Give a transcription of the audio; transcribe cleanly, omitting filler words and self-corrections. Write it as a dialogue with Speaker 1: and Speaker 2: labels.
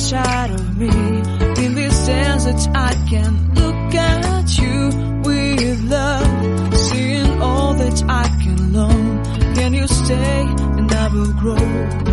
Speaker 1: inside of me. In this dance that I can look at you with love, seeing all that I can learn. Can you stay and I will grow?